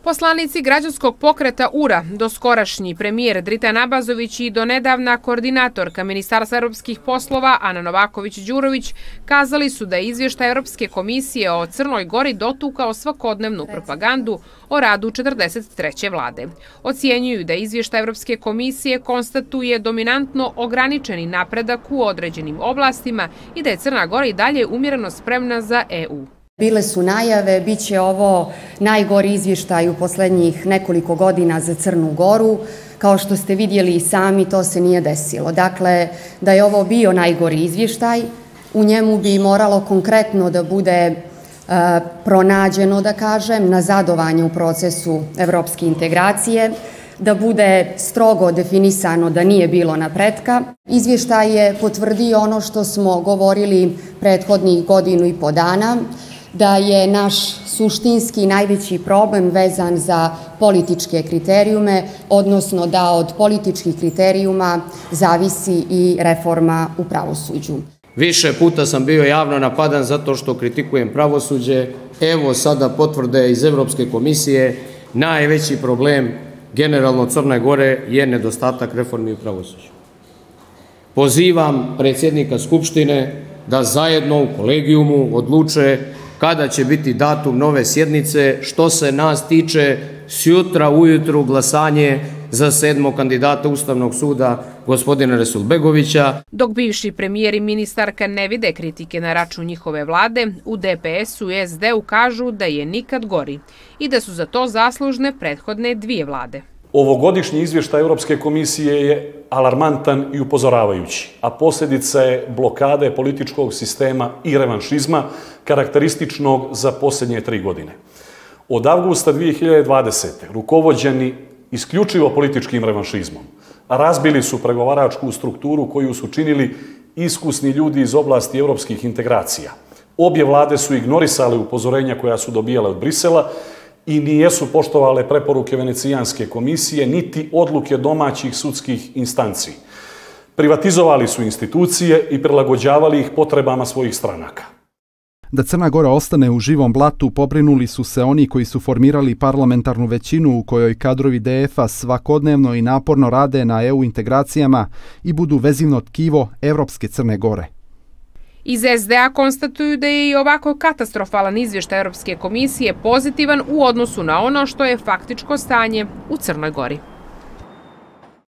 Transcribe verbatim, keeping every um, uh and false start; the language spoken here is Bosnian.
Poslanici građanskog pokreta U R A, doskorašnji premijer Dritan Abazović i donedavna koordinatorka Ministarstva evropskih poslova Ana Novaković-Đurović kazali su da je izvještaj Evropske komisije o Crnoj Gori dotukao svakodnevnu propagandu o radu četrdeset treće vlade. Ocjenjuju da izvještaj Evropske komisije konstatuje dominantno ograničeni napredak u određenim oblastima i da je Crna Gora i dalje umjereno spremna za E U. Bile su najave, bit će ovo najgori izvještaj u poslednjih nekoliko godina za Crnu Goru. Kao što ste vidjeli i sami, to se nije desilo. Dakle, da je ovo bio najgori izvještaj, u njemu bi moralo konkretno da bude e, pronađeno, da kažem, nazadovanje u procesu evropske integracije, da bude strogo definisano da nije bilo napretka. Izvještaj je potvrdio ono što smo govorili prethodnih godinu i po dana, da je naš suštinski najveći problem vezan za političke kriterijume, odnosno da od političkih kriterijuma zavisi i reforma u pravosuđu. Više puta sam bio javno napadan zato što kritikujem pravosuđe. Evo sada potvrde iz Evropske komisije. Najveći problem generalno Crne Gore je nedostatak reformi u pravosuđu. Pozivam predsjednika Skupštine da zajedno u kolegijumu odluče kada će biti datum nove sjednice. Što se nas tiče, sjutra ujutru glasanje za sedmog kandidata Ustavnog suda, gospodina Resulbegovića. Dok bivši premijer i ministarka ne vide kritike na račun njihove vlade, u D P S-u i S D-u kažu da je nikad gori i da su za to zaslužne prethodne dvije vlade. Ovogodišnji izvještaj Europske komisije je alarmantan i upozoravajući, a posljedica je blokade političkog sistema i revanšizma karakterističnog za posljednje tri godine. Od avgusta dvije hiljade dvadesete. rukovođeni isključivo političkim revanšizmom, razbili su pregovaračku strukturu koju su činili iskusni ljudi iz oblasti evropskih integracija. Obje vlade su ignorisale upozorenja koja su dobijale od Brisela i nijesu poštovale preporuke Venecijanske komisije, niti odluke domaćih sudskih instanci. Privatizovali su institucije i prilagođavali ih potrebama svojih stranaka. Da Crna Gora ostane u živom blatu pobrinuli su se oni koji su formirali parlamentarnu većinu u kojoj kadrovi D F-a svakodnevno i naporno rade na E U integracijama i budu vezivno tkivo evropske Crne Gore. Iz S D-a konstatuju da je i ovako katastrofalan izvještaj Europske komisije pozitivan u odnosu na ono što je faktičko stanje u Crnoj Gori.